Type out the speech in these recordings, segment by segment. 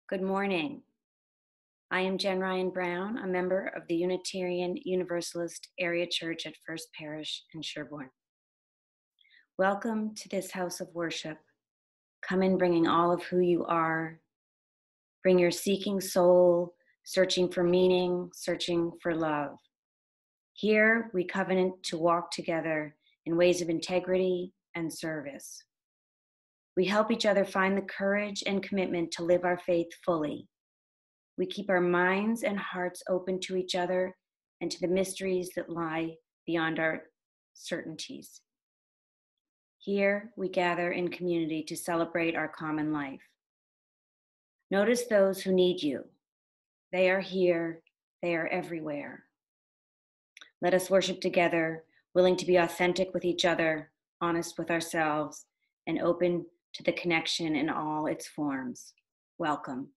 Good morning. I am Jen Ryan Brown, a member of the Unitarian Universalist Area Church at First Parish in Sherborne. Welcome to this house of worship. Come in bringing all of who you are. Bring your seeking soul, searching for meaning, searching for love. Here we covenant to walk together in ways of integrity and service. We help each other find the courage and commitment to live our faith fully. We keep our minds and hearts open to each other and to the mysteries that lie beyond our certainties. Here we gather in community to celebrate our common life. Notice those who need you. They are here, they are everywhere. Let us worship together, willing to be authentic with each other, honest with ourselves, and open to the connection in all its forms. Welcome.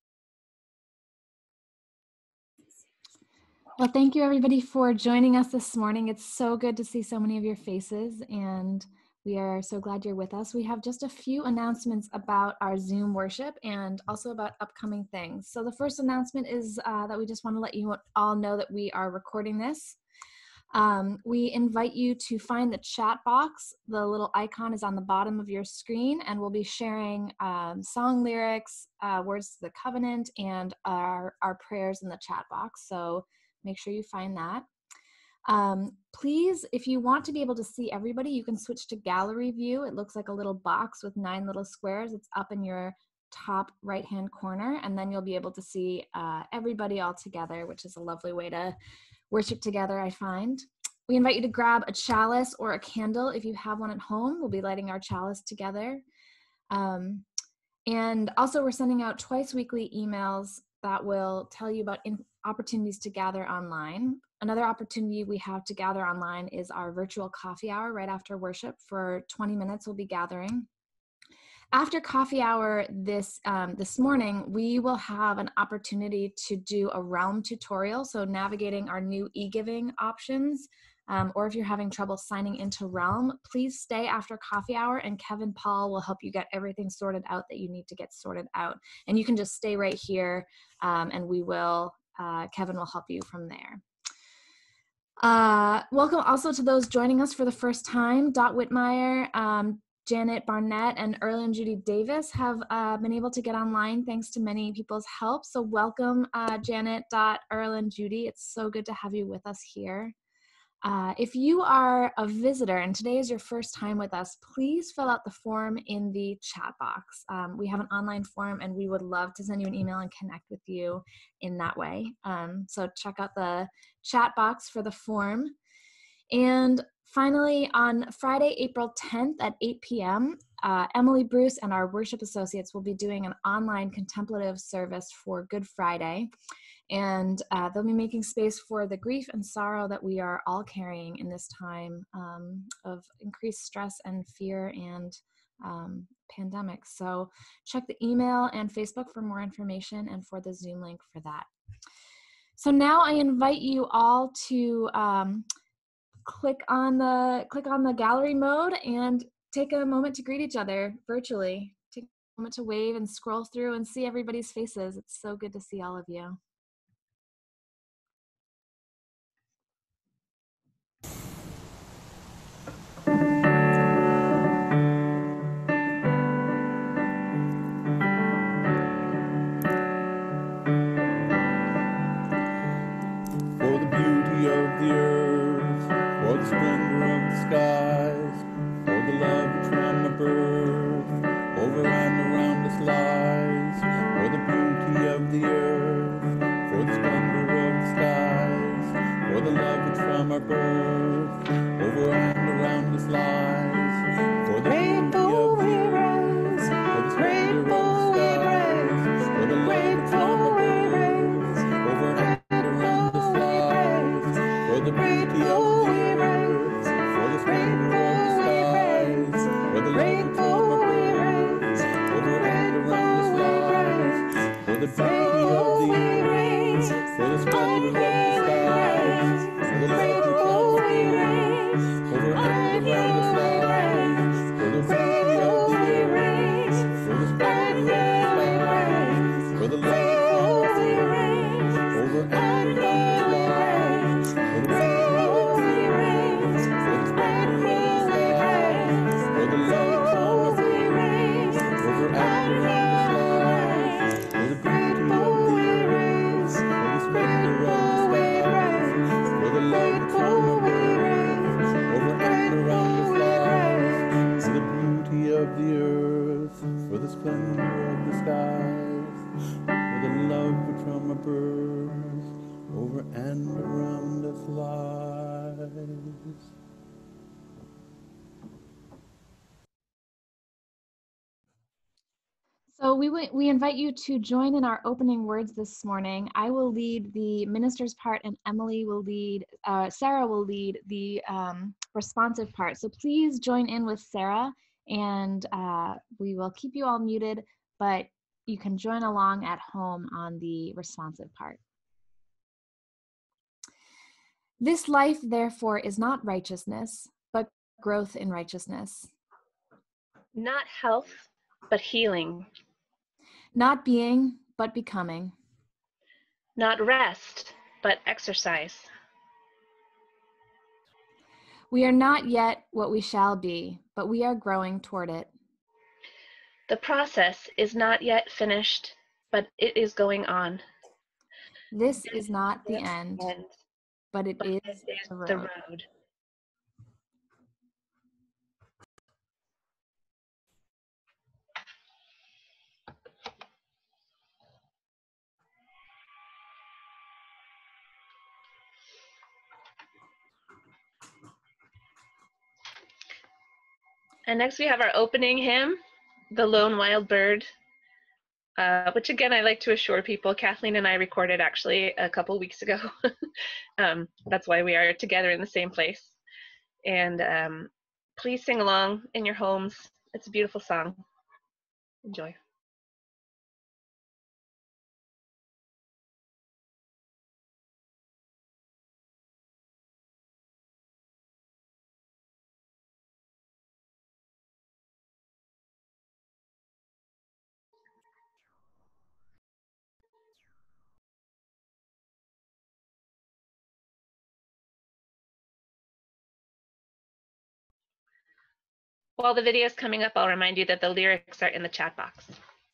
Well, thank you everybody for joining us this morning. It's so good to see so many of your faces, and we are so glad you're with us. We have just a few announcements about our Zoom worship and also about upcoming things. So the first announcement is that we just want to let you all know that we are recording this. We invite you to find the chat box. The little icon is on the bottom of your screen, and we'll be sharing song lyrics, words to the covenant, and our prayers in the chat box. So make sure you find that. Please, if you want to be able to see everybody, you can switch to gallery view. It looks like a little box with 9 little squares. It's up in your top right-hand corner, and then you'll be able to see everybody all together, which is a lovely way to worship together, I find. We invite you to grab a chalice or a candle if you have one at home. We'll be lighting our chalice together. And also we're sending out twice weekly emails that will tell you about opportunities to gather online. Another opportunity we have to gather online is our virtual coffee hour right after worship. For 20 minutes, we'll be gathering. After coffee hour this morning, we will have an opportunity to do a realm tutorial, so navigating our new e-giving options, or if you're having trouble signing into Realm, please stay after coffee hour and Kevin Paul will help you get everything sorted out that you need to get sorted out. And you can just stay right here and Kevin will help you from there. Welcome also to those joining us for the first time. Dot Whitmire, Janet Barnett, and Earl and Judy Davis have been able to get online thanks to many people's help. So welcome, Janet, Dot, Earl, and Judy. It's so good to have you with us here. If you are a visitor and today is your first time with us, please fill out the form in the chat box. We have an online form and we would love to send you an email and connect with you in that way. So check out the chat box for the form. And finally, on Friday, April 10th at 8 p.m., Emily Bruce and our worship associates will be doing an online contemplative service for Good Friday. And they'll be making space for the grief and sorrow that we are all carrying in this time of increased stress and fear and pandemic. So check the email and Facebook for more information and for the Zoom link for that. So now I invite you all to click on the gallery mode and take a moment to greet each other virtually. Take a moment to wave and scroll through and see everybody's faces. It's so good to see all of you. For the beauty of the earth, for the splendor of the skies, for the love which from the birth over and around us lies. For the beauty of the earth, for the splendor of the skies, for the love which from our birth over and around us lies. For the beauty of the earth, for the splendor of the skies, for the love which from our birth over and around us lies. For the beauty of the earth, for the splendor of the skies, for the love which from our birth over and around us lies. For the beauty of the earth, for the splendor of the skies, for the love which from our birth we invite you to join in our opening words this morning. I will lead the minister's part, and Emily will lead, Sarah will lead the responsive part. So please join in with Sarah, and we will keep you all muted, but you can join along at home on the responsive part. This life, therefore, is not righteousness, but growth in righteousness. Not health, but healing. Not being, but becoming. Not rest, but exercise. We are not yet what we shall be, but we are growing toward it. The process is not yet finished, but it is going on. This is not the end, but it is the road. And next we have our opening hymn, The Lone Wild Bird, which again, I like to assure people, Kathleen and I recorded actually a couple weeks ago. That's why we are together in the same place. And please sing along in your homes. It's a beautiful song. Enjoy. While the video is coming up, I'll remind you that the lyrics are in the chat box.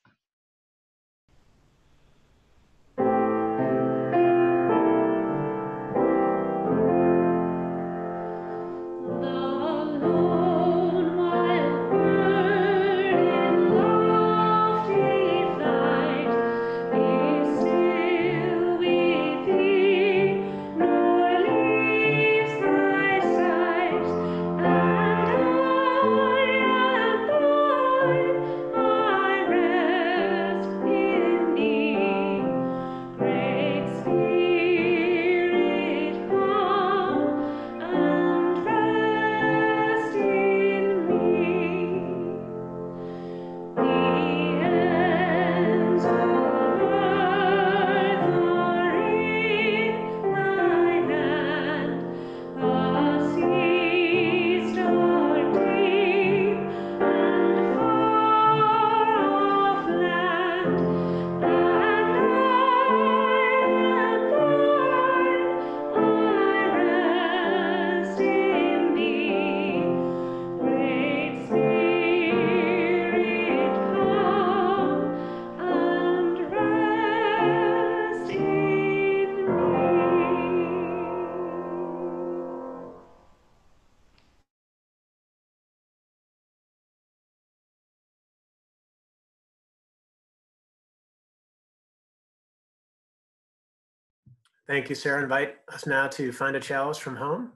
Thank you, Sarah. Invite us now to find a chalice from home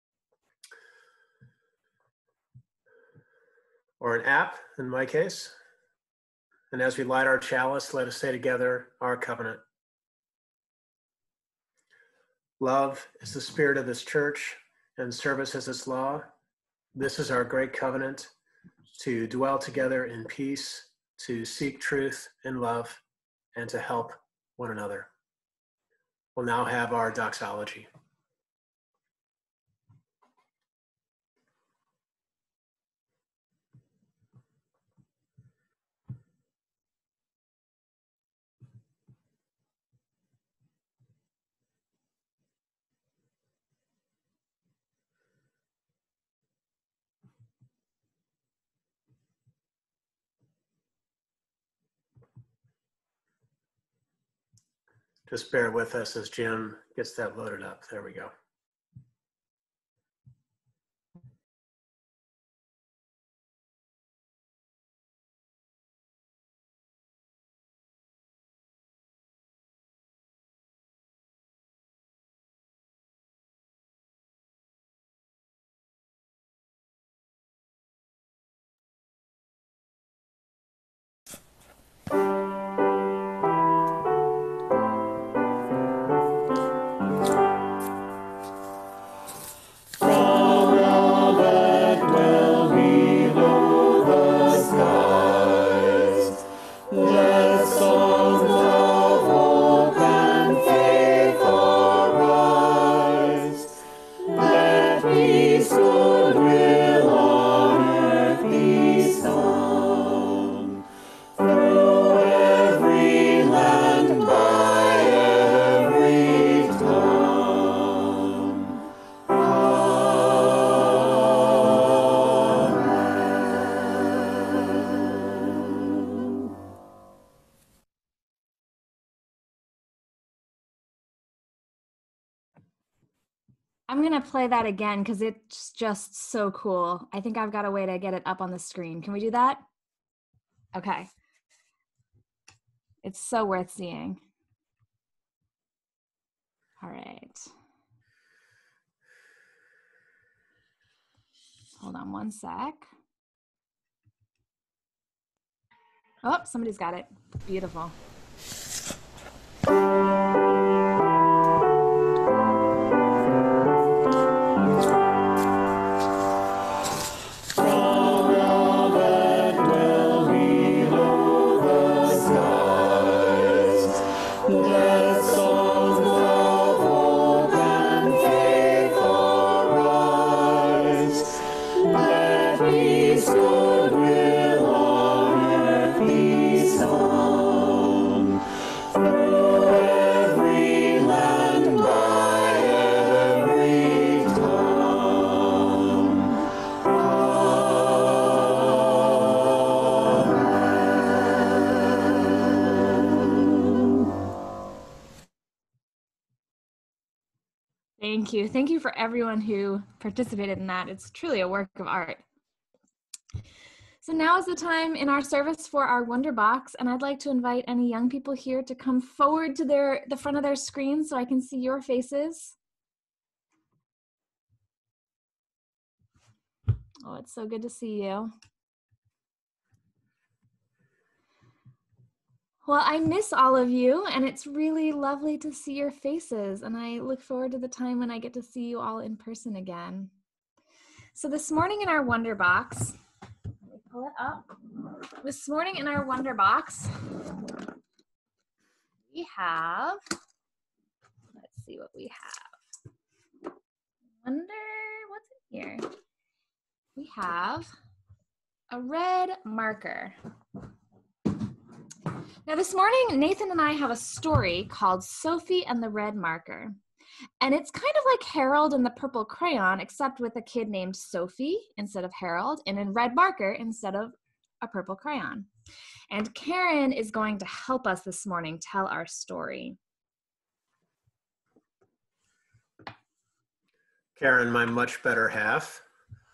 or an app in my case. And as we light our chalice, let us say together our covenant. Love is the spirit of this church and service is its law. This is our great covenant to dwell together in peace, to seek truth and love, and to help one another. We'll now have our doxology. Just bear with us as Jim gets that loaded up. There we go. I'm gonna play that again because it's just so cool. I think I've got a way to get it up on the screen. Can we do that? Okay. It's so worth seeing. All right. Hold on one sec. Oh, somebody's got it. Beautiful. Thank you. Thank you for everyone who participated in that. It's truly a work of art. So now is the time in our service for our Wonder Box, and I'd like to invite any young people here to come forward to the front of their screen so I can see your faces. Oh, it's so good to see you. Well, I miss all of you, and it's really lovely to see your faces, and I look forward to the time when I get to see you all in person again. So this morning in our Wonder Box, let me pull it up. This morning in our Wonder Box, we have, let's see what we have. Wonder, what's in here? We have a red marker. Now this morning, Nathan and I have a story called Sophie and the Red Marker. And it's kind of like Harold and the Purple Crayon, except with a kid named Sophie instead of Harold, and a red marker instead of a purple crayon. And Karen is going to help us this morning tell our story. Karen, my much better half.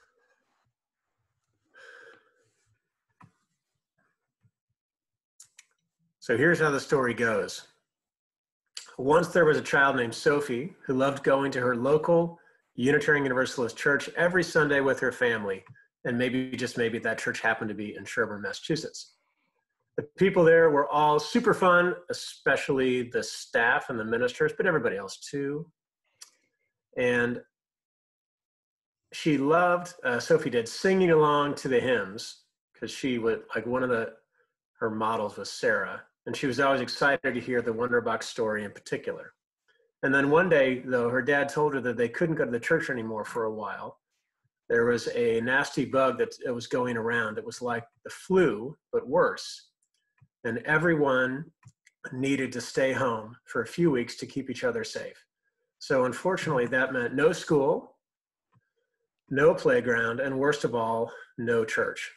So here's how the story goes. Once there was a child named Sophie who loved going to her local Unitarian Universalist church every Sunday with her family. And maybe, just maybe, that church happened to be in Sherborn, Massachusetts. The people there were all super fun, especially the staff and the ministers, but everybody else too. And she loved, Sophie did, singing along to the hymns, because she would, like, one of her models was Sarah. And she was always excited to hear the Wonder Box story in particular. And then one day, though, her dad told her that they couldn't go to the church anymore for a while. There was a nasty bug that was going around. It was like the flu, but worse. And everyone needed to stay home for a few weeks to keep each other safe. So unfortunately, that meant no school, no playground, and worst of all, no church.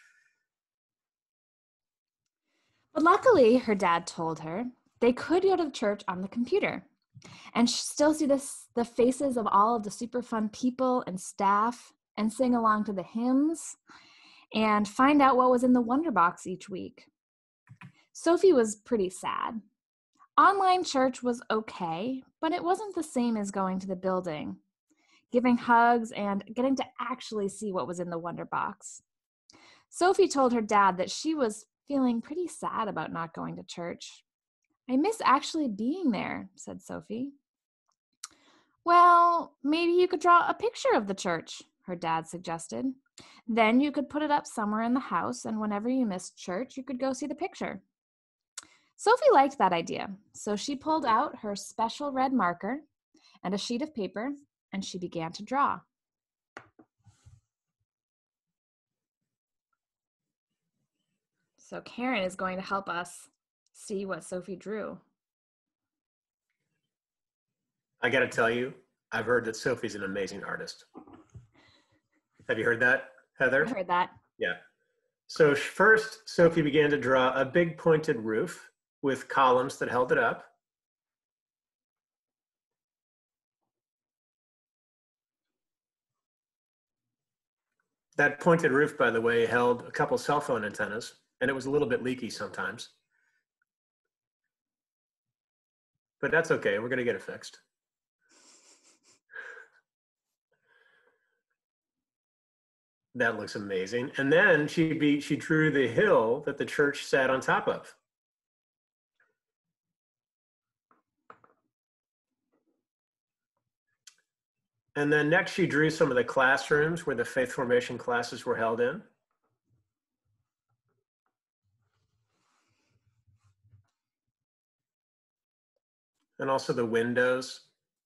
But luckily, her dad told her they could go to the church on the computer and still see the faces of all of the super fun people and staff and sing along to the hymns and find out what was in the Wonder Box each week. Sophie was pretty sad. Online church was okay, but it wasn't the same as going to the building, giving hugs and getting to actually see what was in the Wonder Box. Sophie told her dad that she was feeling pretty sad about not going to church. I miss actually being there, said Sophie. Well, maybe you could draw a picture of the church, her dad suggested. Then you could put it up somewhere in the house, and whenever you missed church, you could go see the picture. Sophie liked that idea, so she pulled out her special red marker and a sheet of paper, and she began to draw. So Karen is going to help us see what Sophie drew. I got to tell you, I've heard that Sophie's an amazing artist. Have you heard that, Heather? I've heard that. Yeah. So first, Sophie began to draw a big pointed roof with columns that held it up. That pointed roof, by the way, held a couple cell phone antennas, and it was a little bit leaky sometimes. But that's okay, we're gonna get it fixed. That looks amazing. And then she drew the hill that the church sat on top of. And then next she drew some of the classrooms where the faith formation classes were held in. And also the windows.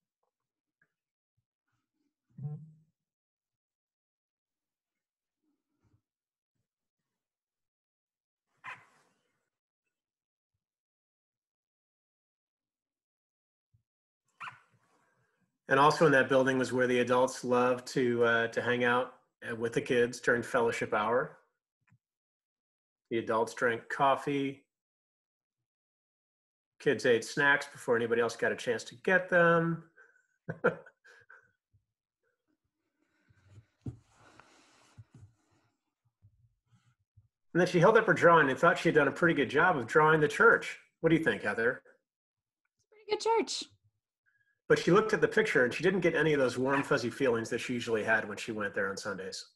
And also in that building was where the adults loved to hang out with the kids during fellowship hour. The adults drank coffee. Kids ate snacks before anybody else got a chance to get them. And then she held up her drawing and thought she had done a pretty good job of drawing the church. What do you think, Heather? Pretty good church. But she looked at the picture and she didn't get any of those warm, fuzzy feelings that she usually had when she went there on Sundays.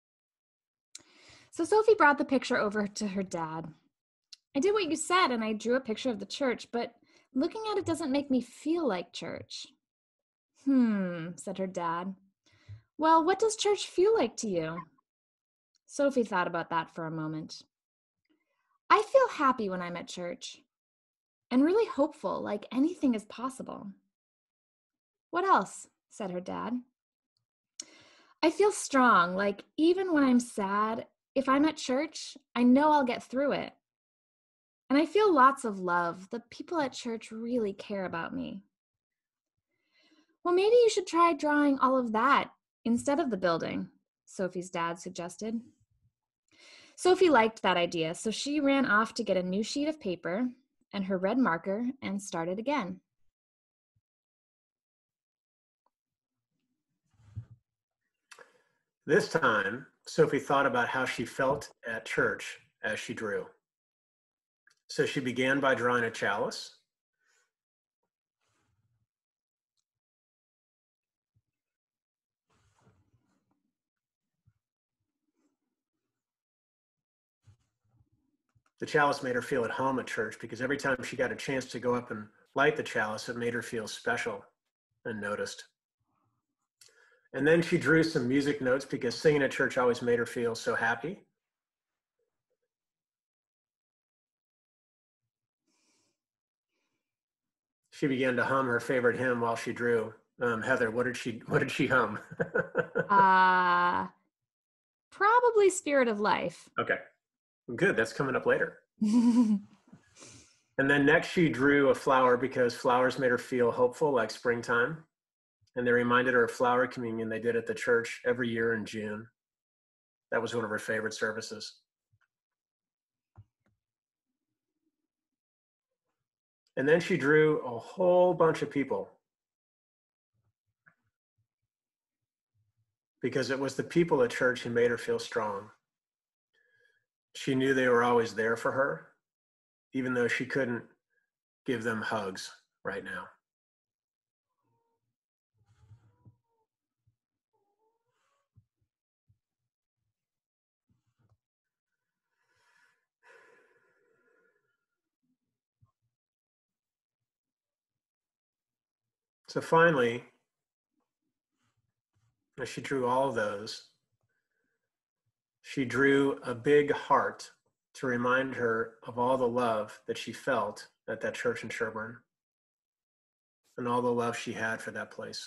So Sophie brought the picture over to her dad. I did what you said and I drew a picture of the church, but looking at it doesn't make me feel like church. Said her dad. Well, what does church feel like to you? Sophie thought about that for a moment. I feel happy when I'm at church and really hopeful, like anything is possible. What else? Said her dad. I feel strong, like even when I'm sad, if I'm at church, I know I'll get through it. And I feel lots of love. The people at church really care about me. Well, maybe you should try drawing all of that instead of the building, Sophie's dad suggested. Sophie liked that idea, so she ran off to get a new sheet of paper and her red marker and started again. This time, Sophie thought about how she felt at church as she drew. So she began by drawing a chalice. The chalice made her feel at home at church because every time she got a chance to go up and light the chalice, it made her feel special and noticed. And then she drew some music notes because singing at church always made her feel so happy. She began to hum her favorite hymn while she drew. Heather, what did she hum? Probably Spirit of Life. Okay, good. That's coming up later. And then next she drew a flower because flowers made her feel hopeful, like springtime. And they reminded her of flower communion they did at the church every year in June. That was one of her favorite services. And then she drew a whole bunch of people because it was the people at church who made her feel strong. She knew they were always there for her, even though she couldn't give them hugs right now. So finally, as she drew all of those, she drew a big heart to remind her of all the love that she felt at that church in Sherborn and all the love she had for that place.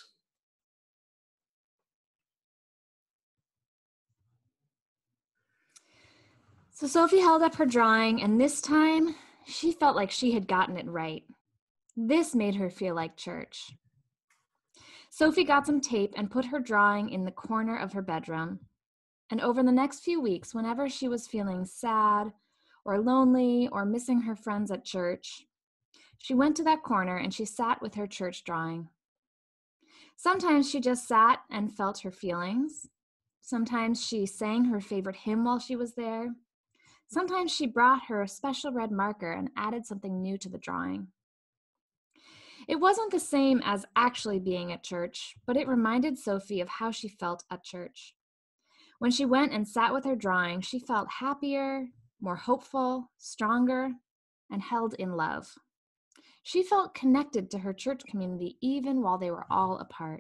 So Sophie held up her drawing, and this time she felt like she had gotten it right. This made her feel like church. Sophie got some tape and put her drawing in the corner of her bedroom. And over the next few weeks, whenever she was feeling sad or lonely or missing her friends at church, she went to that corner and she sat with her church drawing. Sometimes she just sat and felt her feelings. Sometimes she sang her favorite hymn while she was there. Sometimes she brought her special red marker and added something new to the drawing. It wasn't the same as actually being at church, but it reminded Sophie of how she felt at church. When she went and sat with her drawing, she felt happier, more hopeful, stronger, and held in love. She felt connected to her church community even while they were all apart.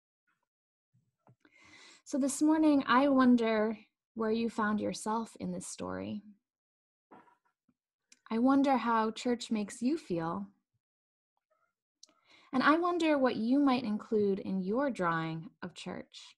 So this morning, I wonder where you found yourself in this story. I wonder how church makes you feel. And I wonder what you might include in your drawing of church.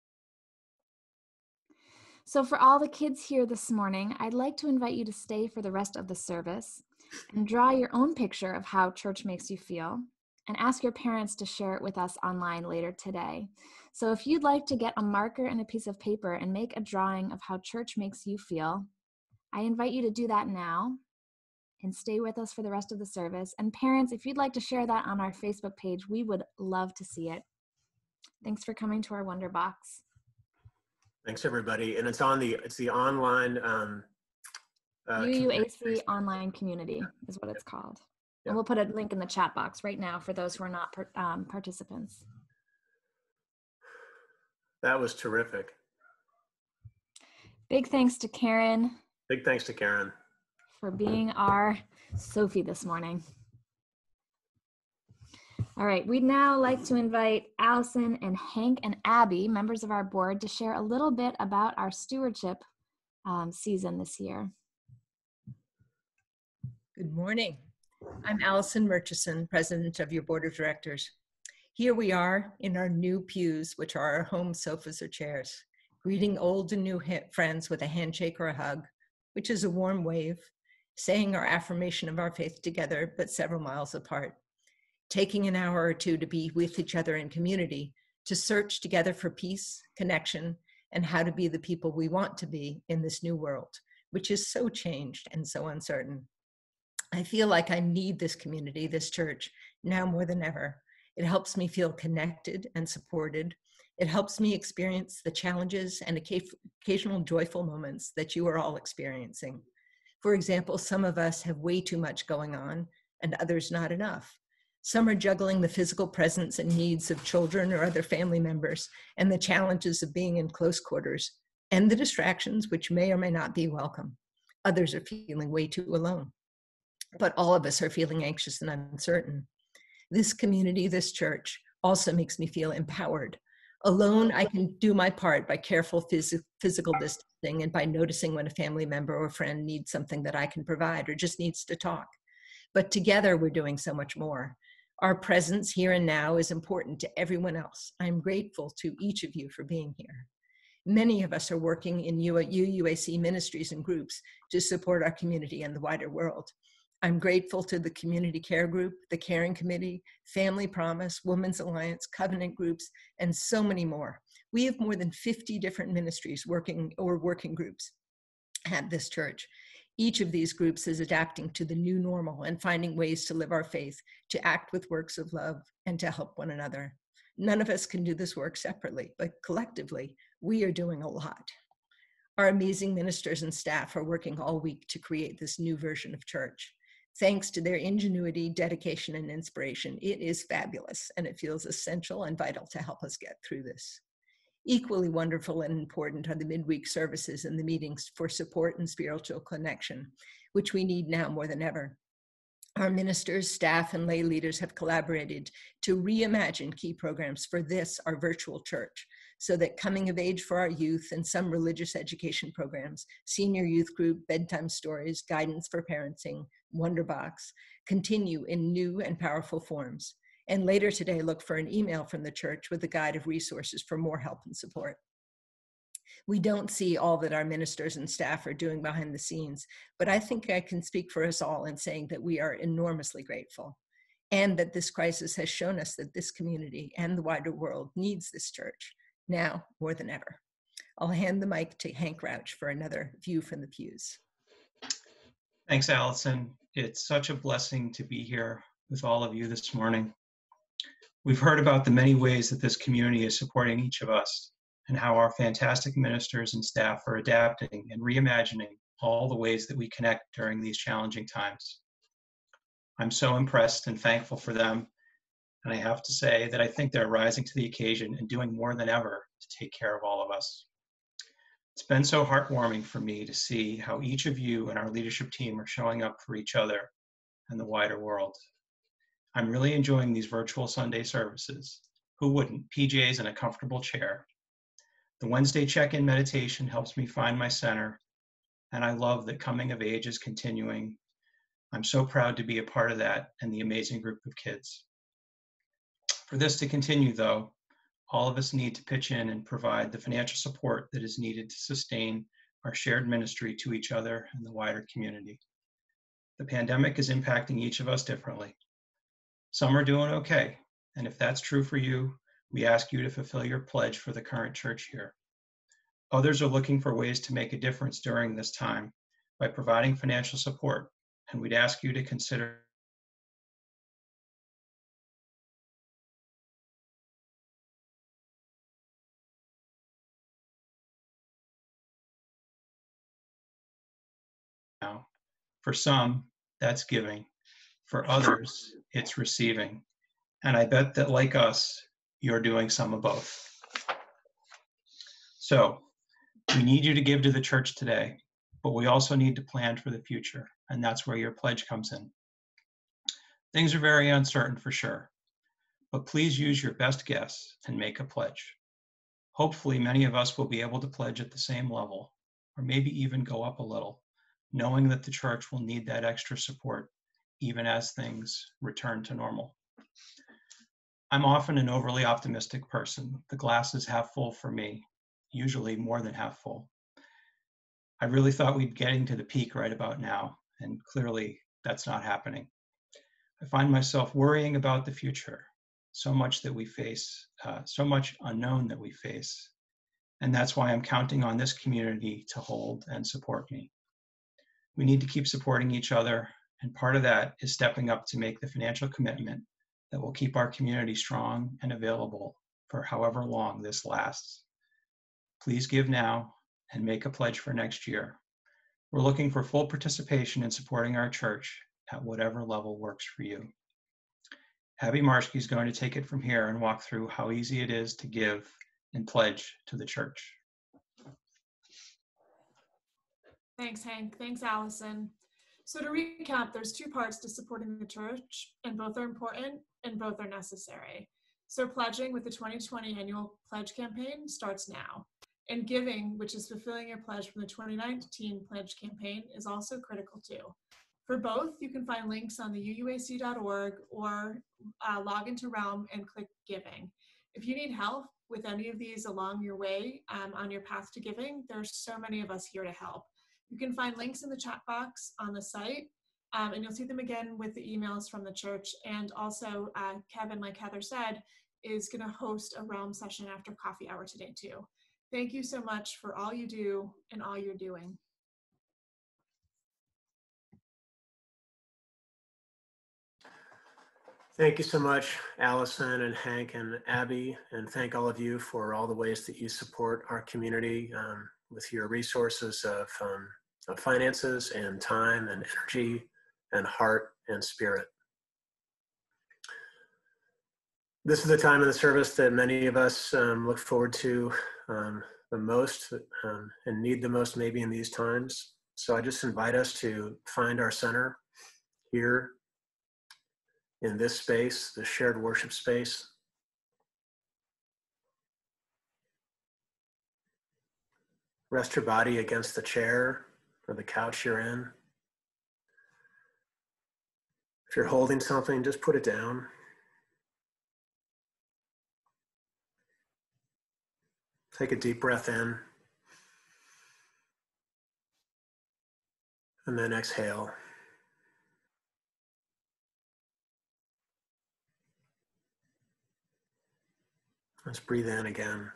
So for all the kids here this morning, I'd like to invite you to stay for the rest of the service and draw your own picture of how church makes you feel, and ask your parents to share it with us online later today. So if you'd like to get a marker and a piece of paper and make a drawing of how church makes you feel, I invite you to do that now and stay with us for the rest of the service. And parents, if you'd like to share that on our Facebook page, we would love to see it. Thanks for coming to our Wonder Box. Thanks, everybody. And it's the online UUAC online community is what it's called. Yeah. And we'll put a link in the chat box right now for those who are not participants. That was terrific. Big thanks to Karen. Big thanks to Karen For being our Sophie this morning. All right, we'd now like to invite Allison and Hank and Abby, members of our board, to share a little bit about our stewardship season this year. Good morning. I'm Allison Murchison, President of your Board of Directors. Here we are in our new pews, which are our home sofas or chairs, greeting old and new friends with a handshake or a hug, which is a warm wave, saying our affirmation of our faith together, but several miles apart, taking an hour or two to be with each other in community, to search together for peace, connection, and how to be the people we want to be in this new world, which is so changed and so uncertain. I feel like I need this community, this church, now more than ever. It helps me feel connected and supported. It helps me experience the challenges and occasional joyful moments that you are all experiencing. For example, some of us have way too much going on and others not enough. Some are juggling the physical presence and needs of children or other family members and the challenges of being in close quarters and the distractions which may or may not be welcome. Others are feeling way too alone. But all of us are feeling anxious and uncertain. This community, this church, also makes me feel empowered. Alone, I can do my part by careful physical distancing and by noticing when a family member or friend needs something that I can provide or just needs to talk. But together, we're doing so much more. Our presence here and now is important to everyone else. I'm grateful to each of you for being here. Many of us are working in UUAC ministries and groups to support our community and the wider world. I'm grateful to the Community Care Group, the Caring Committee, Family Promise, Women's Alliance, Covenant Groups, and so many more. We have more than 50 different ministries working groups at this church. Each of these groups is adapting to the new normal and finding ways to live our faith, to act with works of love, and to help one another. None of us can do this work separately, but collectively, we are doing a lot. Our amazing ministers and staff are working all week to create this new version of church. Thanks to their ingenuity, dedication, and inspiration, it is fabulous, and it feels essential and vital to help us get through this. Equally wonderful and important are the midweek services and the meetings for support and spiritual connection, which we need now more than ever. Our ministers, staff, and lay leaders have collaborated to reimagine key programs for this, our virtual church, so that coming of age for our youth and some religious education programs, senior youth group, bedtime stories, guidance for parenting, Wonderbox, continue in new and powerful forms. And later today, look for an email from the church with a guide of resources for more help and support. We don't see all that our ministers and staff are doing behind the scenes, but I think I can speak for us all in saying that we are enormously grateful, and that this crisis has shown us that this community and the wider world needs this church now more than ever. I'll hand the mic to Hank Rauch for another view from the pews. Thanks, Allison. It's such a blessing to be here with all of you this morning. We've heard about the many ways that this community is supporting each of us, and how our fantastic ministers and staff are adapting and reimagining all the ways that we connect during these challenging times. I'm so impressed and thankful for them, and I have to say that I think they're rising to the occasion and doing more than ever to take care of all of us. It's been so heartwarming for me to see how each of you and our leadership team are showing up for each other and the wider world. I'm really enjoying these virtual Sunday services. Who wouldn't? PJs in a comfortable chair. The Wednesday check-in meditation helps me find my center, and I love that coming of age is continuing. I'm so proud to be a part of that and the amazing group of kids. For this to continue, though, all of us need to pitch in and provide the financial support that is needed to sustain our shared ministry to each other and the wider community. The pandemic is impacting each of us differently. Some are doing okay, and if that's true for you, we ask you to fulfill your pledge for the current church year. Others are looking for ways to make a difference during this time by providing financial support, and we'd ask you to consider now. For some, that's giving. For others, it's receiving. And I bet that, like us, you're doing some of both. So, we need you to give to the church today, but we also need to plan for the future, and that's where your pledge comes in. Things are very uncertain for sure, but please use your best guess and make a pledge. Hopefully, many of us will be able to pledge at the same level, or maybe even go up a little, knowing that the church will need that extra support even as things return to normal. I'm often an overly optimistic person. The glass is half full for me, usually more than half full. I really thought we'd getting to the peak right about now, and clearly that's not happening. I find myself worrying about the future, so much that we face, so much unknown that we face, and that's why I'm counting on this community to hold and support me. We need to keep supporting each other, and part of that is stepping up to make the financial commitment that will keep our community strong and available for however long this lasts. Please give now and make a pledge for next year. We're looking for full participation in supporting our church at whatever level works for you. Abby Marshke is going to take it from here and walk through how easy it is to give and pledge to the church. Thanks, Hank. Thanks, Allison. So to recap, there's two parts to supporting the church, and both are important and both are necessary. So pledging with the 2020 annual pledge campaign starts now. And giving, which is fulfilling your pledge from the 2019 pledge campaign, is also critical too. For both, you can find links on the uuac.org or log into Realm and click Giving. If you need help with any of these along your way on your path to giving, there's so many of us here to help. You can find links in the chat box on the site, and you'll see them again with the emails from the church. And also, Kevin, like Heather said, is going to host a Realm session after coffee hour today too. Thank you so much for all you do and all you're doing. Thank you so much, Allison and Hank and Abby, and thank all of you for all the ways that you support our community with your resources of finances and time and energy and heart and spirit. This is the time of the service that many of us look forward to the most and need the most maybe in these times. So I just invite us to find our center here in this space, the shared worship space. Rest your body against the chair or the couch you're in. If you're holding something, just put it down. Take a deep breath in. And then exhale. Let's breathe in again.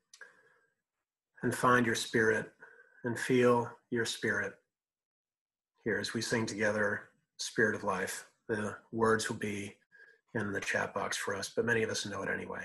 And find your spirit and feel your spirit. here as we sing together, Spirit of Life. The words will be in the chat box for us, but many of us know it anyway.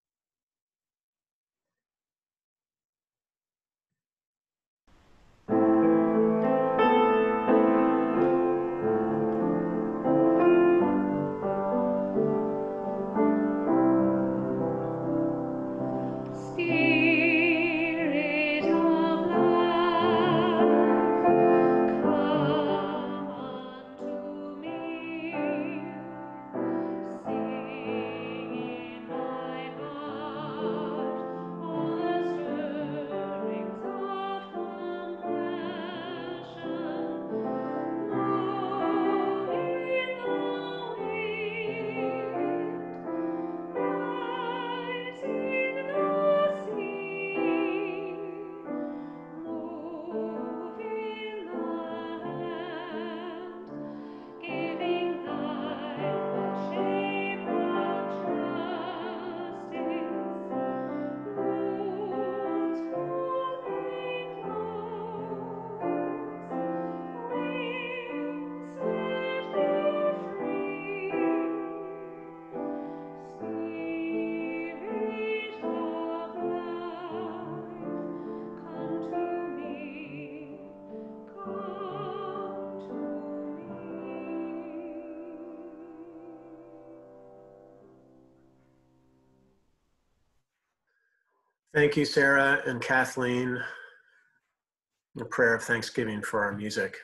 Thank you, Sarah and Kathleen. A prayer of thanksgiving for our music.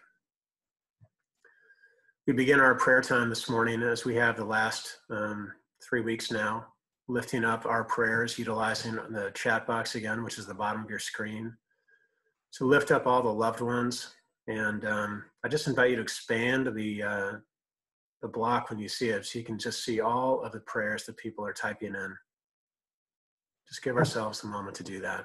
We begin our prayer time this morning, as we have the last 3 weeks now, lifting up our prayers, utilizing the chat box again, which is the bottom of your screen, to lift up all the loved ones. And I just invite you to expand the block when you see it, so you can just see all of the prayers that people are typing in. Just give ourselves a moment to do that.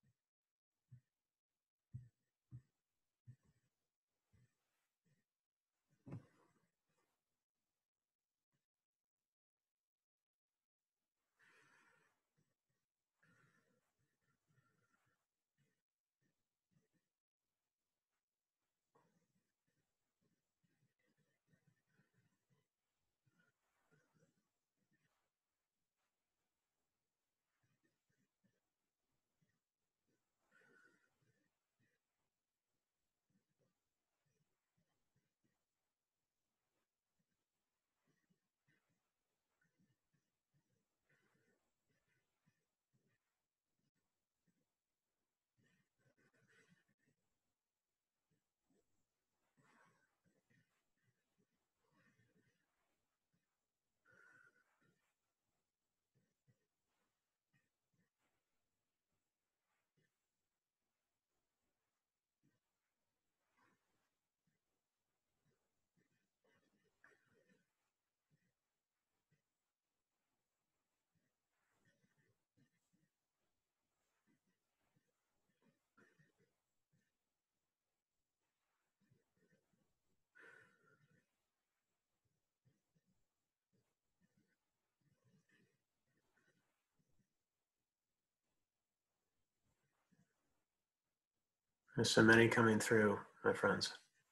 There's so many coming through, my friends.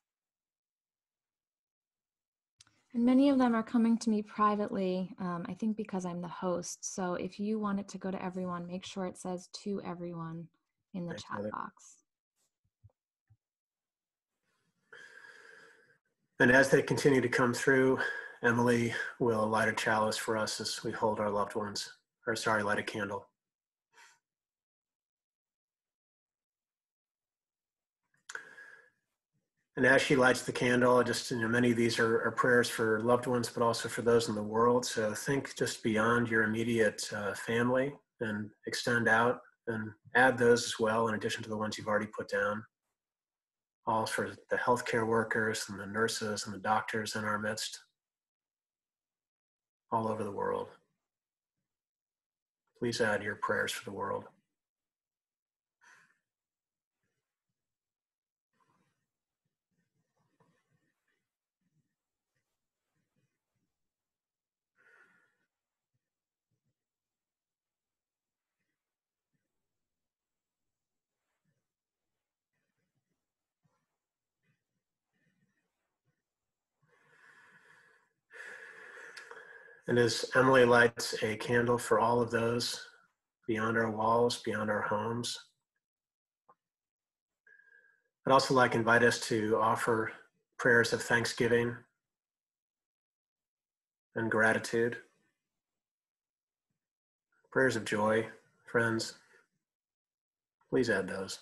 And many of them are coming to me privately, I think because I'm the host. So if you want it to go to everyone, make sure it says to everyone in the chat box. And as they continue to come through, Emily will light a chalice for us as we hold our loved ones, light a candle. And as she lights the candle, many of these are prayers for loved ones, but also for those in the world. So think just beyond your immediate family and extend out and add those as well, in addition to the ones you've already put down. All for the healthcare workers and the nurses and the doctors in our midst, all over the world. Please add your prayers for the world. And as Emily lights a candle for all of those beyond our walls, beyond our homes, I'd also like to invite us to offer prayers of thanksgiving and gratitude, prayers of joy. Friends, please add those.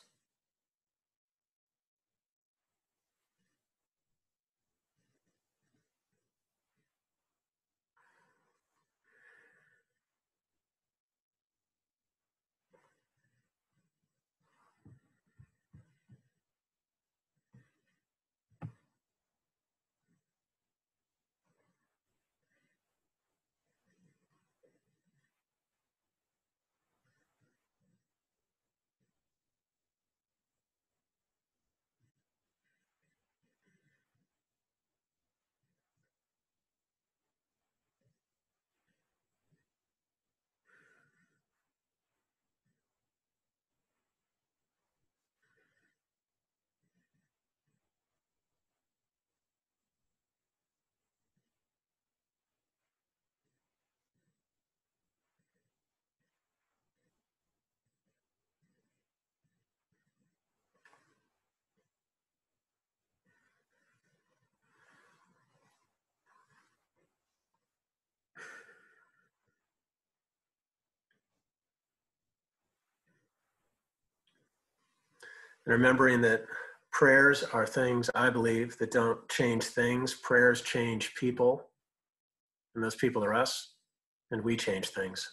And remembering that prayers are things, I believe, that don't change things. Prayers change people, and those people are us, and we change things.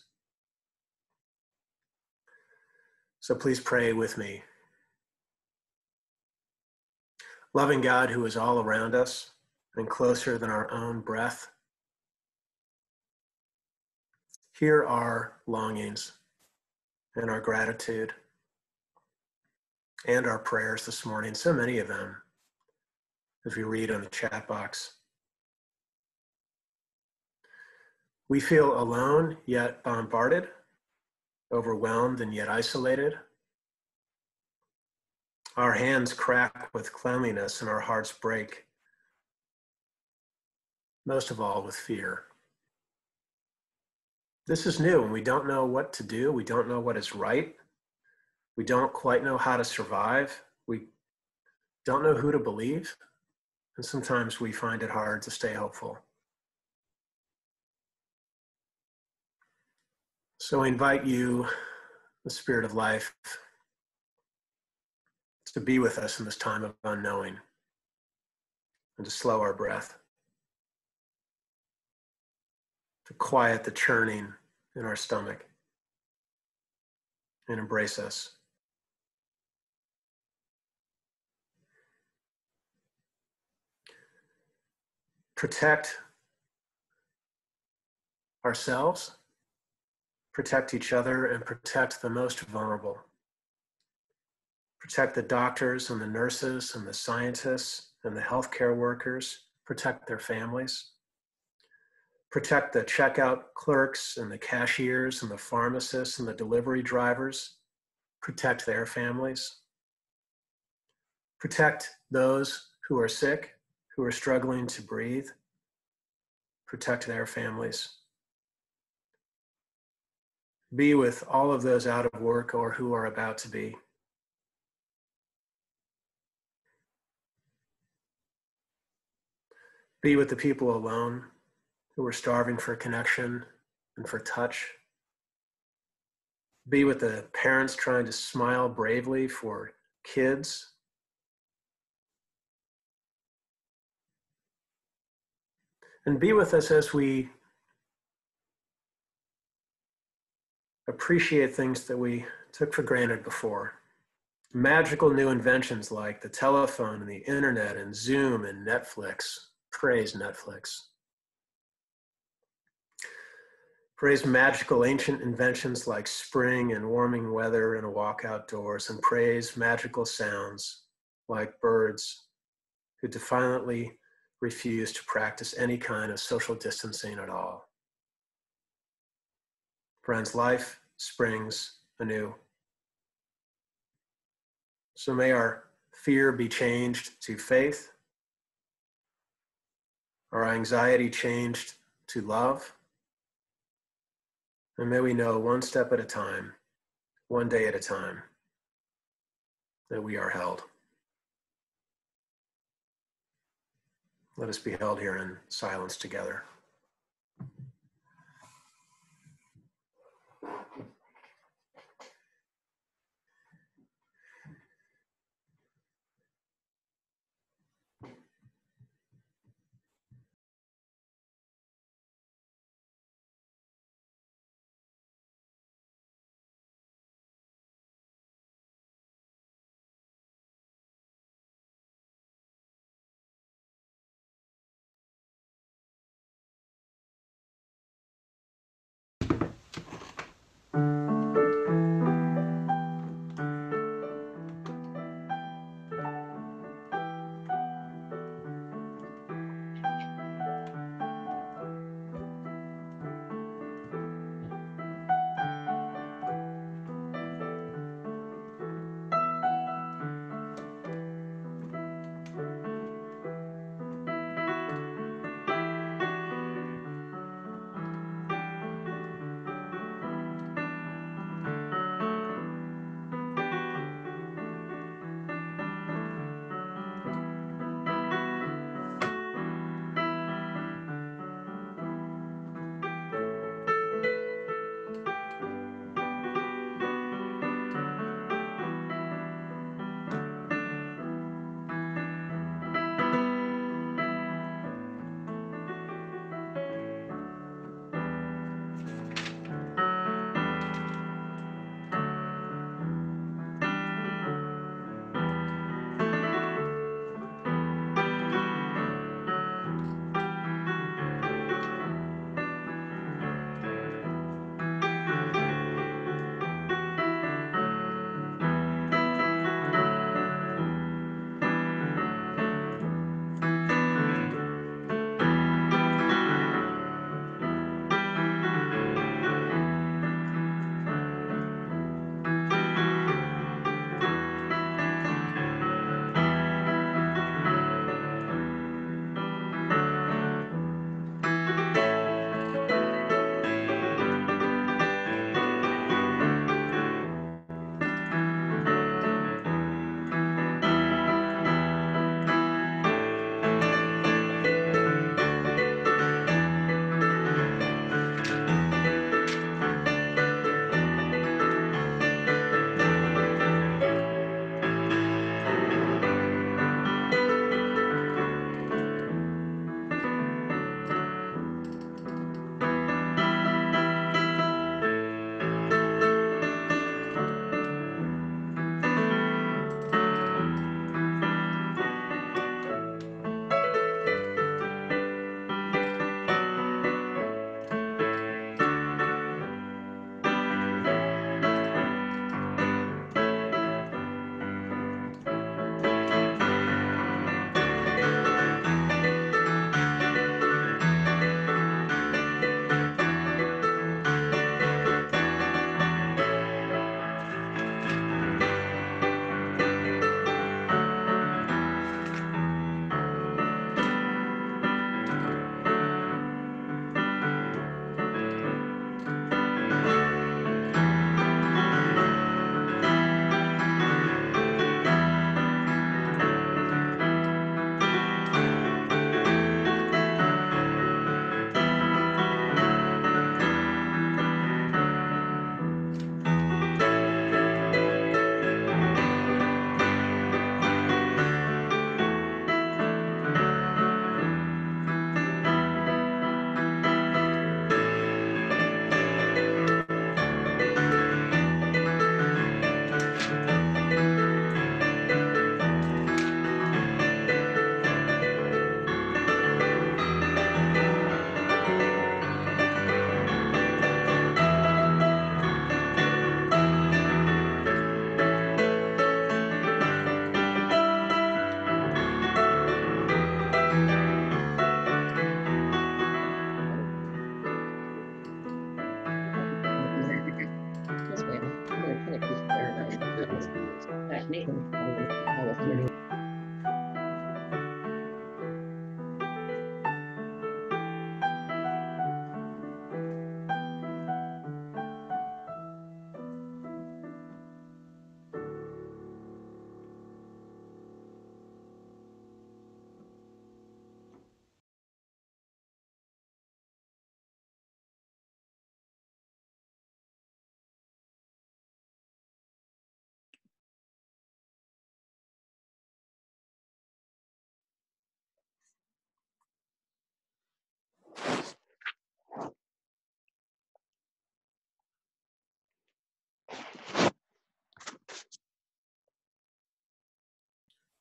So please pray with me. Loving God who is all around us and closer than our own breath, hear our longings and our gratitude and our prayers this morning, so many of them, as we read on the chat box. We feel alone, yet bombarded, overwhelmed, and yet isolated. Our hands crack with cleanliness and our hearts break, most of all with fear. This is new, and we don't know what to do. We don't know what is right. We don't quite know how to survive. We don't know who to believe. And sometimes we find it hard to stay hopeful. So I invite you, the Spirit of life, to be with us in this time of unknowing and to slow our breath, to quiet the churning in our stomach and embrace us. Protect ourselves, protect each other, and protect the most vulnerable. Protect the doctors and the nurses and the scientists and the healthcare workers. Protect their families. Protect the checkout clerks and the cashiers and the pharmacists and the delivery drivers. Protect their families. Protect those who are sick, who are struggling to breathe. Protect their families. Be with all of those out of work or who are about to be. Be with the people alone who are starving for connection and for touch. Be with the parents trying to smile bravely for kids. And be with us as we appreciate things that we took for granted before. Magical new inventions like the telephone and the internet and Zoom and Netflix. Praise Netflix. Praise magical ancient inventions like spring and warming weather and a walk outdoors, and praise magical sounds like birds who defiantly refuse to practice any kind of social distancing at all. Friends, life springs anew. So may our fear be changed to faith, our anxiety changed to love, And may we know one step at a time, one day at a time, that we are held. Let us be held here in silence together.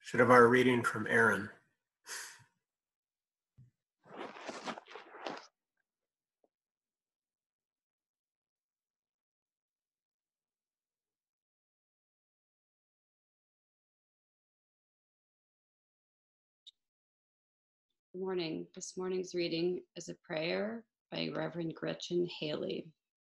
Should have our reading from Aaron. Good morning. This morning's reading is a prayer by Reverend Gretchen Haley.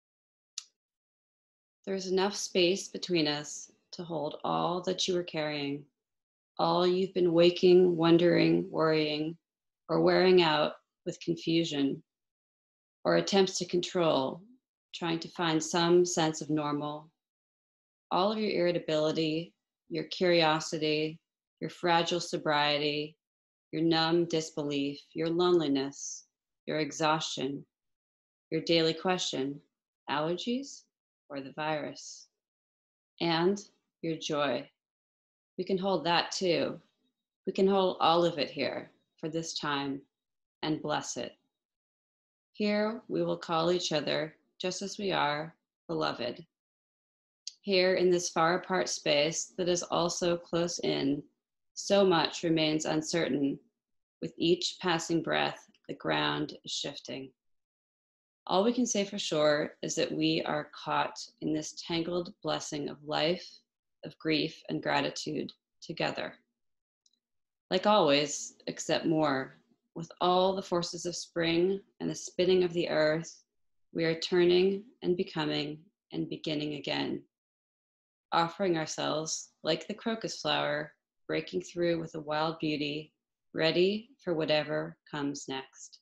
There's enough space between us to hold all that you are carrying, all you've been waking, wondering, worrying, or wearing out with confusion, or attempts to control, trying to find some sense of normal. All of your irritability, your curiosity, your fragile sobriety, your numb disbelief, your loneliness, your exhaustion, your daily question, allergies or the virus, and your joy. We can hold that too. We can hold all of it here for this time and bless it. Here we will call each other just as we are, beloved. Here in this far apart space that is also close in, so much remains uncertain. With each passing breath, the ground is shifting. All we can say for sure is that we are caught in this tangled blessing of life, of grief and gratitude together. Like always, except more, with all the forces of spring and the spinning of the earth, we are turning and becoming and beginning again, offering ourselves like the crocus flower, breaking through with a wild beauty, ready for whatever comes next.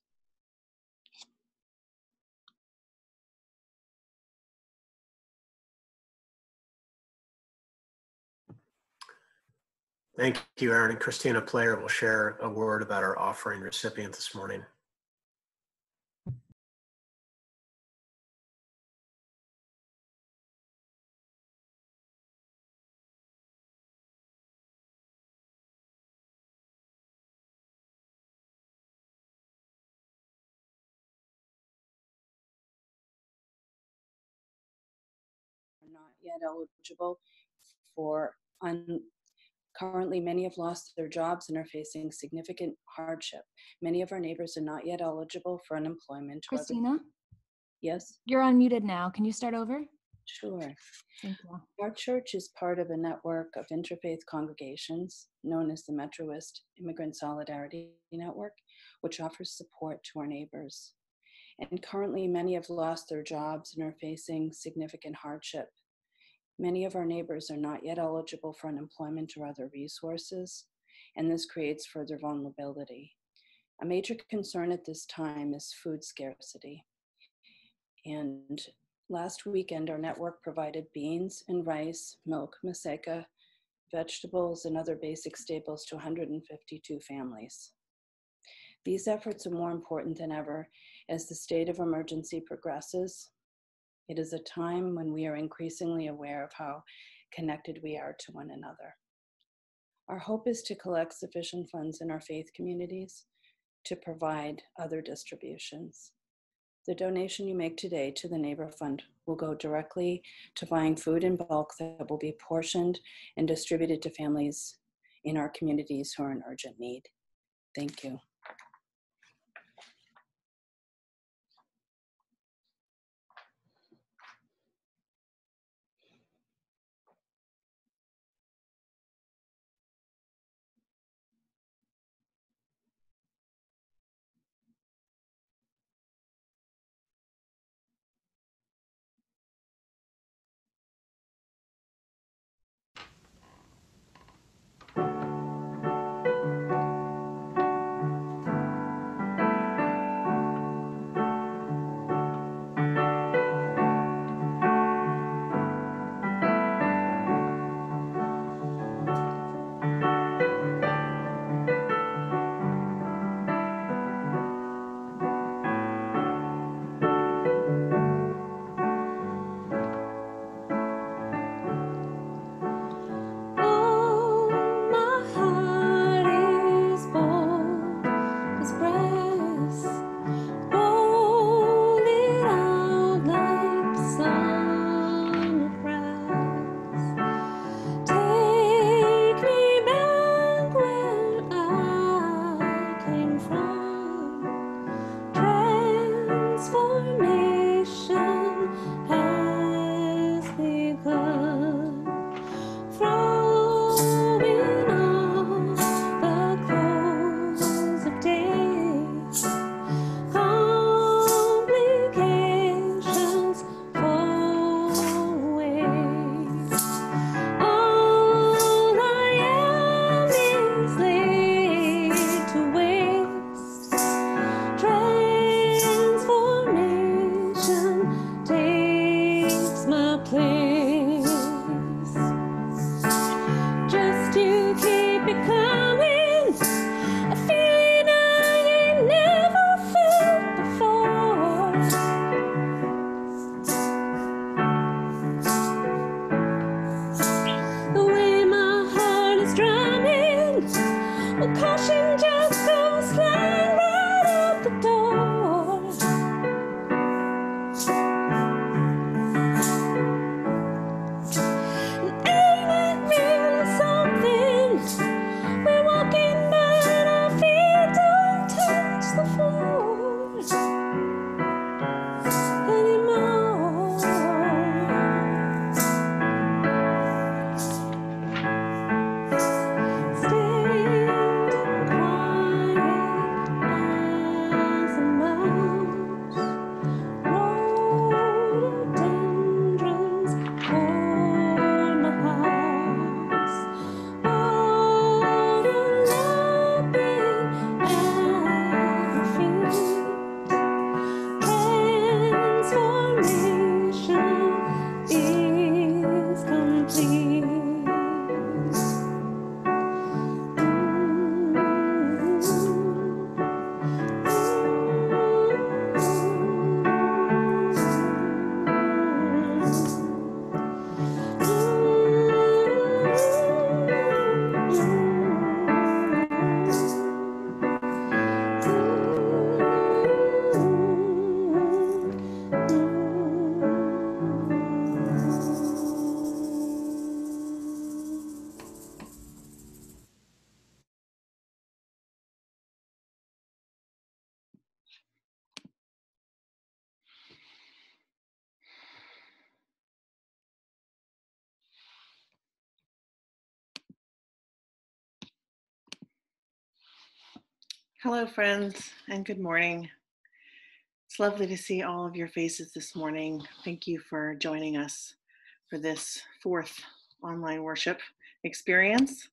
Thank you, Aaron. And Christina Player will share a word about our offering recipient this morning. Are not yet eligible for currently many have lost their jobs and are facing significant hardship. Many of our neighbors are not yet eligible for unemployment. Christina? Yes? You're unmuted now. Can you start over? Sure. Thank you. Our church is part of a network of interfaith congregations known as the Metro West Immigrant Solidarity Network, which offers support to our neighbors. And currently many have lost their jobs and are facing significant hardship. Many of our neighbors are not yet eligible for unemployment or other resources, and this creates further vulnerability. A major concern at this time is food scarcity. And last weekend, our network provided beans and rice, milk, maseca, vegetables, and other basic staples to 152 families. These efforts are more important than ever as the state of emergency progresses. It is a time when we are increasingly aware of how connected we are to one another. Our hope is to collect sufficient funds in our faith communities to provide other distributions. The donation you make today to the Neighbor Fund will go directly to buying food in bulk that will be portioned and distributed to families in our communities who are in urgent need. Thank you. Hello, friends, and good morning. It's lovely to see all of your faces this morning. Thank you for joining us for this fourth online worship experience.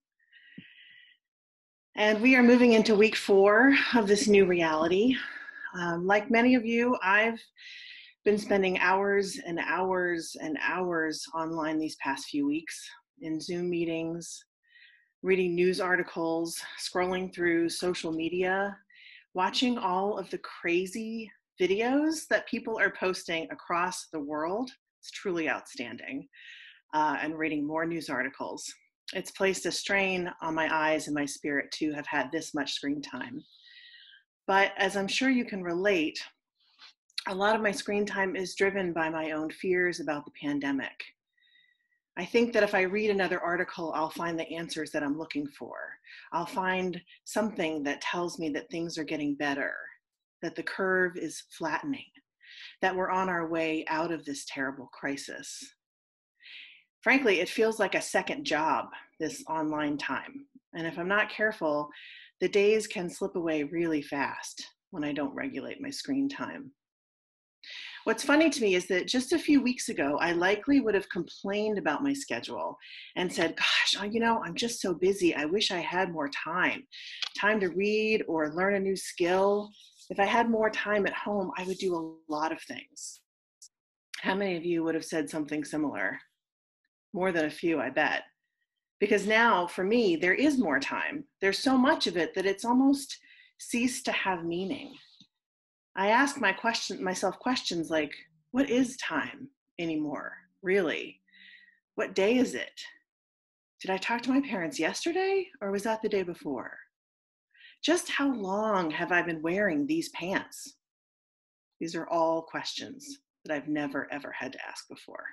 And we are moving into week 4 of this new reality. Like many of you, I've been spending hours and hours and hours online these past few weeks in Zoom meetings, reading news articles, scrolling through social media, watching all of the crazy videos that people are posting across the world. It's truly outstanding. And reading more news articles. It's placed a strain on my eyes and my spirit to have had this much screen time. But as I'm sure you can relate, a lot of my screen time is driven by my own fears about the pandemic. I think that if I read another article, I'll find the answers that I'm looking for. I'll find something that tells me that things are getting better, that the curve is flattening, that we're on our way out of this terrible crisis. Frankly, it feels like a second job, this online time. And if I'm not careful, the days can slip away really fast when I don't regulate my screen time. What's funny to me is that just a few weeks ago, I likely would have complained about my schedule and said, gosh, I'm just so busy. I wish I had more time to read or learn a new skill. If I had more time at home, I would do a lot of things. How many of you would have said something similar? More than a few, I bet. Because now, for me, there is more time. There's so much of it that it's almost ceased to have meaning. I ask myself questions like, what is time anymore, really? What day is it? Did I talk to my parents yesterday, or was that the day before? Just how long have I been wearing these pants? These are all questions that I've never, ever had to ask before.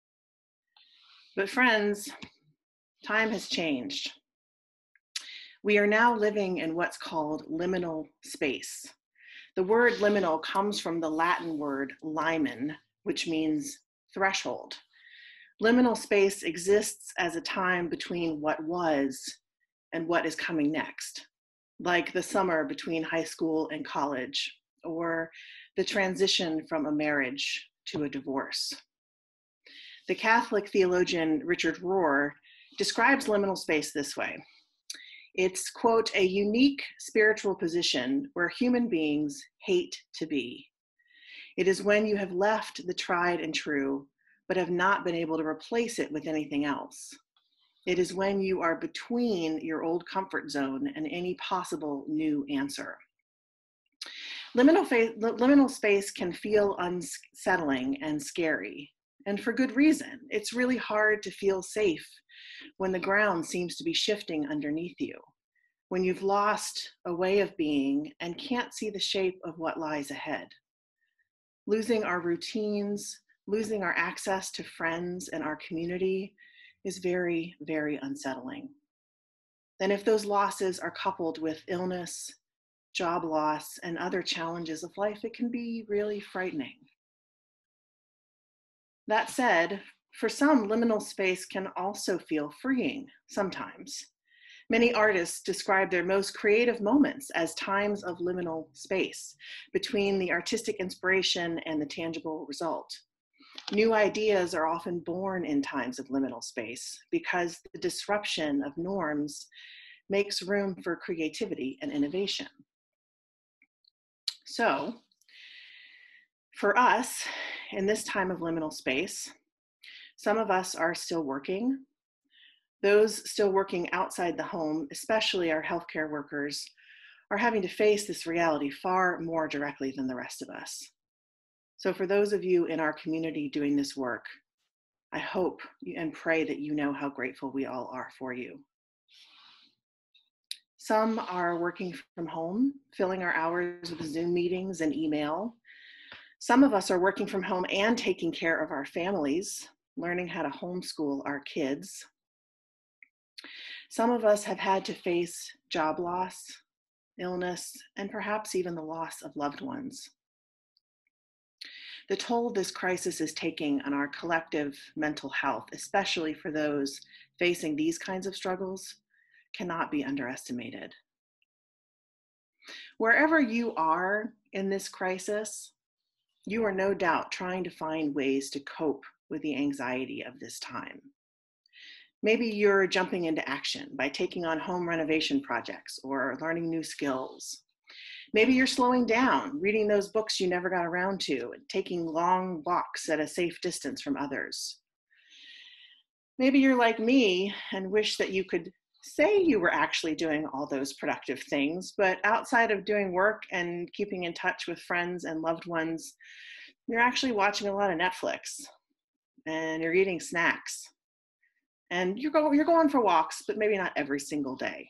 But friends, time has changed. We are now living in what's called liminal space. The word liminal comes from the Latin word limen, which means threshold. Liminal space exists as a time between what was and what is coming next, like the summer between high school and college, or the transition from a marriage to a divorce. The Catholic theologian Richard Rohr describes liminal space this way. It's, quote, a unique spiritual position where human beings hate to be. It is when you have left the tried and true, but have not been able to replace it with anything else. It is when you are between your old comfort zone and any possible new answer. Liminal space can feel unsettling and scary, and for good reason. It's really hard to feel safe when the ground seems to be shifting underneath you, when you've lost a way of being and can't see the shape of what lies ahead. Losing our routines, losing our access to friends and our community is very, very unsettling. And if those losses are coupled with illness, job loss, and other challenges of life, it can be really frightening. That said, for some, liminal space can also feel freeing sometimes. Many artists describe their most creative moments as times of liminal space between the artistic inspiration and the tangible result. New ideas are often born in times of liminal space because the disruption of norms makes room for creativity and innovation. So, for us, in this time of liminal space, some of us are still working. Those still working outside the home, especially our healthcare workers, are having to face this reality far more directly than the rest of us. So for those of you in our community doing this work, I hope and pray that you know how grateful we all are for you. Some are working from home, filling our hours with Zoom meetings and email. Some of us are working from home and taking care of our families, learning how to homeschool our kids. Some of us have had to face job loss, illness, and perhaps even the loss of loved ones. The toll this crisis is taking on our collective mental health, especially for those facing these kinds of struggles, cannot be underestimated. Wherever you are in this crisis, you are no doubt trying to find ways to cope with the anxiety of this time. Maybe you're jumping into action by taking on home renovation projects or learning new skills. Maybe you're slowing down, reading those books you never got around to, and taking long walks at a safe distance from others. Maybe you're like me and wish that you could say you were actually doing all those productive things, but outside of doing work and keeping in touch with friends and loved ones, you're actually watching a lot of Netflix and you're eating snacks. And you're going for walks, but maybe not every single day.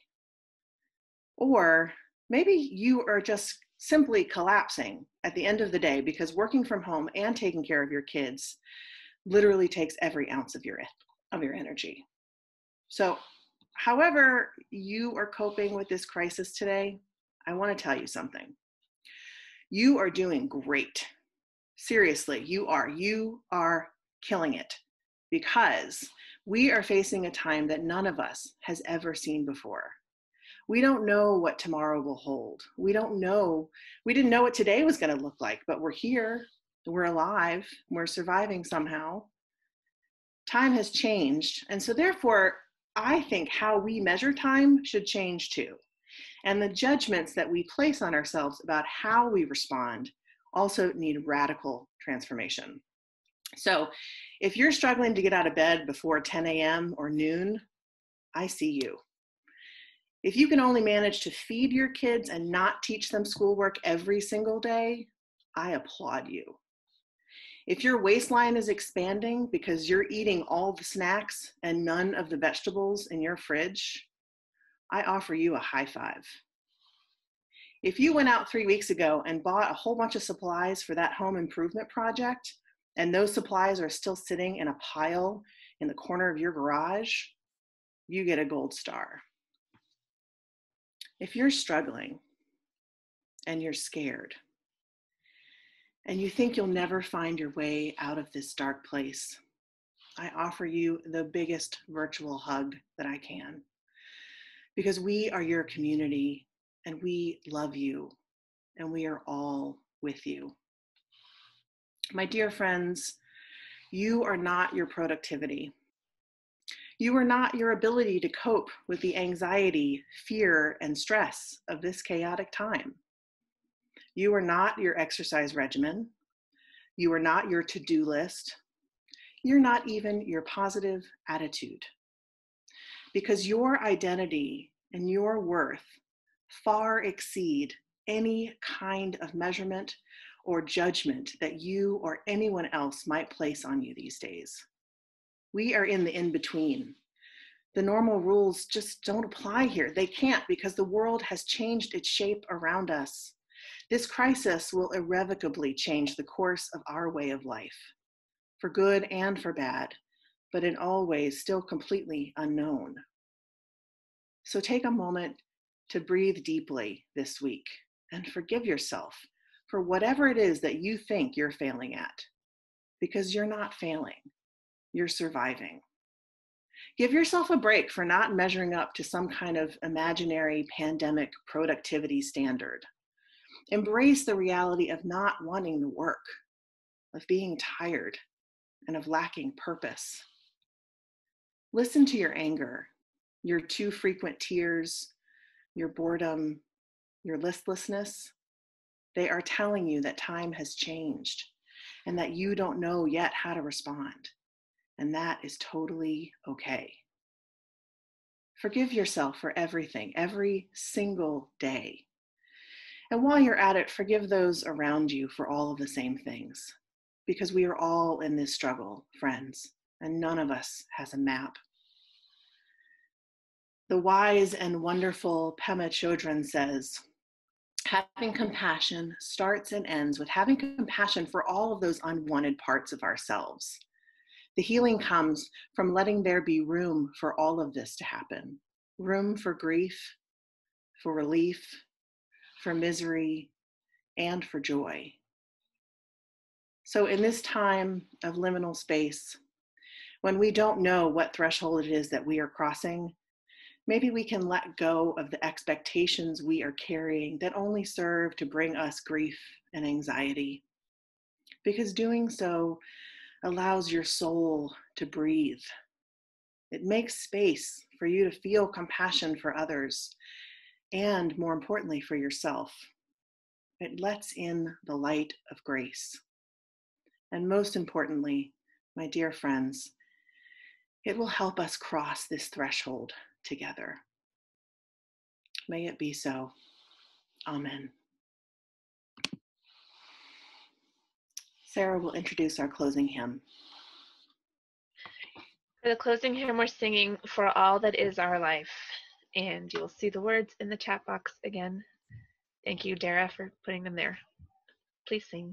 Or maybe you are just simply collapsing at the end of the day because working from home and taking care of your kids literally takes every ounce of your energy. So however you are coping with this crisis today, I want to tell you something. You are doing great. Seriously, you are killing it, because we are facing a time that none of us has ever seen before. We don't know what tomorrow will hold. We didn't know what today was going to look like, but we're here, we're alive, we're surviving somehow. Time has changed, and so therefore, I think how we measure time should change too. And the judgments that we place on ourselves about how we respond also need radical transformation. So if you're struggling to get out of bed before 10 a.m. or noon, I see you. If you can only manage to feed your kids and not teach them schoolwork every single day, I applaud you. If your waistline is expanding because you're eating all the snacks and none of the vegetables in your fridge, I offer you a high five. If you went out 3 weeks ago and bought a whole bunch of supplies for that home improvement project, and those supplies are still sitting in a pile in the corner of your garage, you get a gold star. If you're struggling and you're scared and you think you'll never find your way out of this dark place, I offer you the biggest virtual hug that I can, because we are your community and we love you and we are all with you. My dear friends, you are not your productivity. You are not your ability to cope with the anxiety, fear, and stress of this chaotic time. You are not your exercise regimen. You are not your to-do list. You're not even your positive attitude. Because your identity and your worth far exceed any kind of measurement or judgment that you or anyone else might place on you these days. We are in the in-between. The normal rules just don't apply here. They can't, because the world has changed its shape around us. This crisis will irrevocably change the course of our way of life, for good and for bad, but in all ways still completely unknown. So take a moment to breathe deeply this week and forgive yourself for whatever it is that you think you're failing at, because you're not failing, you're surviving. Give yourself a break for not measuring up to some kind of imaginary pandemic productivity standard. Embrace the reality of not wanting to work, of being tired, and of lacking purpose. Listen to your anger, your too frequent tears, your boredom, your listlessness. They are telling you that time has changed and that you don't know yet how to respond. And that is totally okay. Forgive yourself for everything, every single day. And while you're at it, forgive those around you for all of the same things, because we are all in this struggle, friends, and none of us has a map. The wise and wonderful Pema Chodron says, having compassion starts and ends with having compassion for all of those unwanted parts of ourselves. The healing comes from letting there be room for all of this to happen. Room for grief, for relief, for misery, and for joy. So in this time of liminal space, when we don't know what threshold it is that we are crossing, Maybe we can let go of the expectations we are carrying that only serve to bring us grief and anxiety, because doing so allows your soul to breathe. It makes space for you to feel compassion for others, and more importantly, for yourself. It lets in the light of grace. And most importantly, my dear friends, it will help us cross this threshold together. May it be so. Amen. Sarah will introduce our closing hymn. For the closing hymn, we're singing For All That Is Our Life. And you'll see the words in the chat box again. Thank you, Dara, for putting them there. Please sing.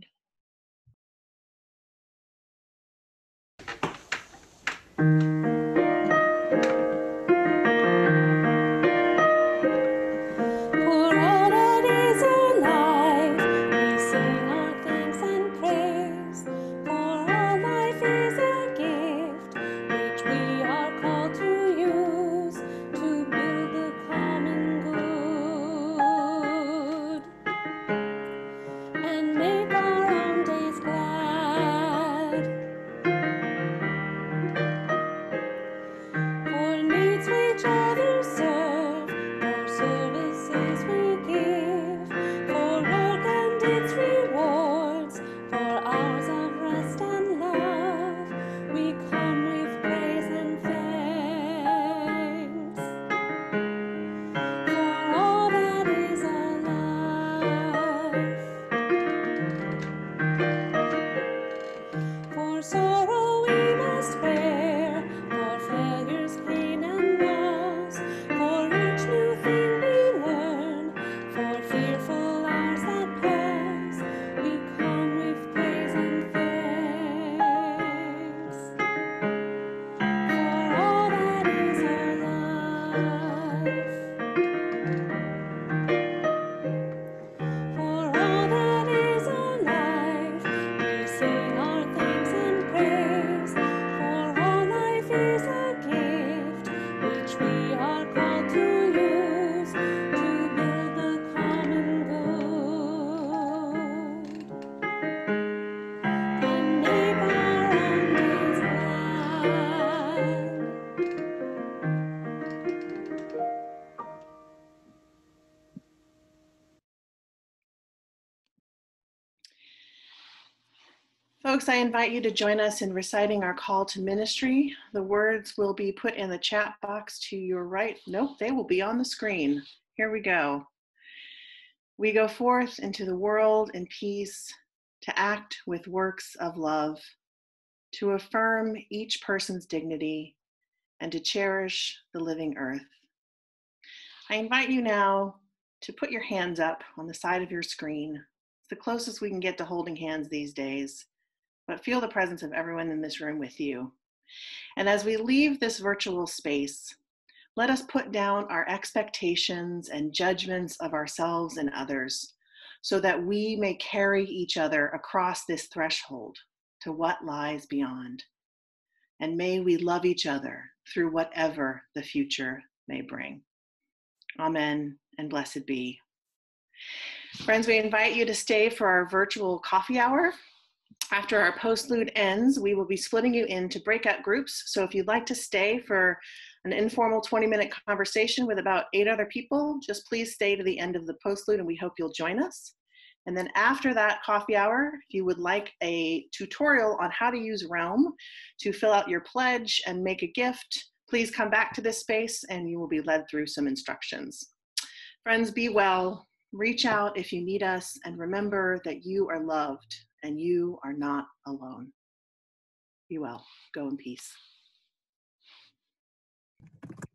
Folks, I invite you to join us in reciting our call to ministry. The words will be put in the chat box to your right. Nope, they will be on the screen. Here we go. We go forth into the world in peace, to act with works of love, to affirm each person's dignity, and to cherish the living earth. I invite you now to put your hands up on the side of your screen. It's the closest we can get to holding hands these days, but feel the presence of everyone in this room with you. And as we leave this virtual space, let us put down our expectations and judgments of ourselves and others so that we may carry each other across this threshold to what lies beyond. And may we love each other through whatever the future may bring. Amen and blessed be. Friends, we invite you to stay for our virtual coffee hour. After our postlude ends, we will be splitting you into breakout groups. So if you'd like to stay for an informal 20-minute conversation with about 8 other people, just please stay to the end of the postlude and we hope you'll join us. And then after that coffee hour, if you would like a tutorial on how to use Realm to fill out your pledge and make a gift, please come back to this space and you will be led through some instructions. Friends, be well, reach out if you need us, and remember that you are loved and you are not alone. Be well, go in peace.